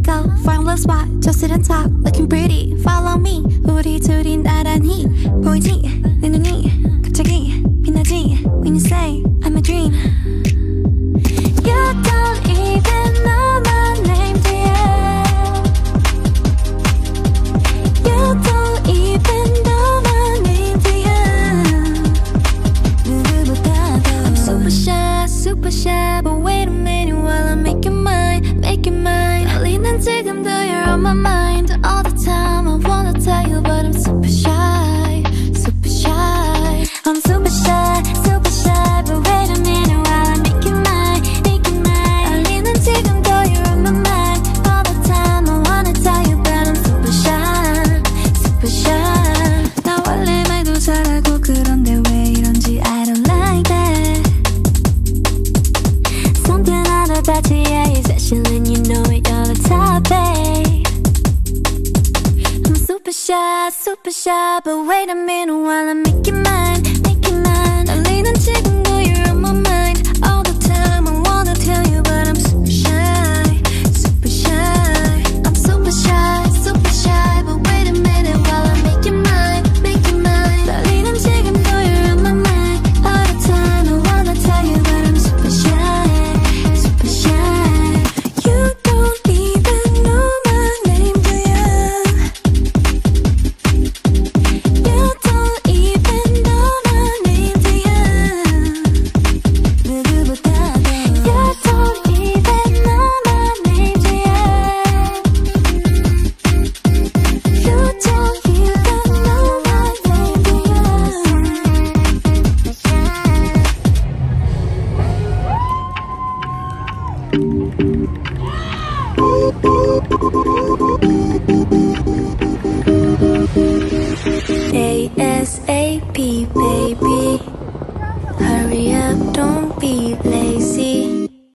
go, find love spot, just sit and talk, looking pretty. Follow me, 우리 둘이 나란히 보이지? 내 눈이 갑자기 빛나지? When you say I'm a dream. You don't even know my name, dear. You don't even know my name, dear. 누구보다도 I'm super shy, but wait a minute while I make you mine, make you mine. 난 지금도 you're on my mind all the time. I wanna tell you, but I'm super shy, super shy. I'm super shy, but wait a minute while I make you mine, make you mine. 난 지금도 you're on my mind all the time. I wanna tell you, but I'm super shy, super shy. 나 원래 말도 잘하고 그런데 왜 이런지 I don't like that. Something out about you, yeah, is special and you know it. Top, babe. I'm super shy, but wait a minute while I make you mine, make you mine. 떨리는 지금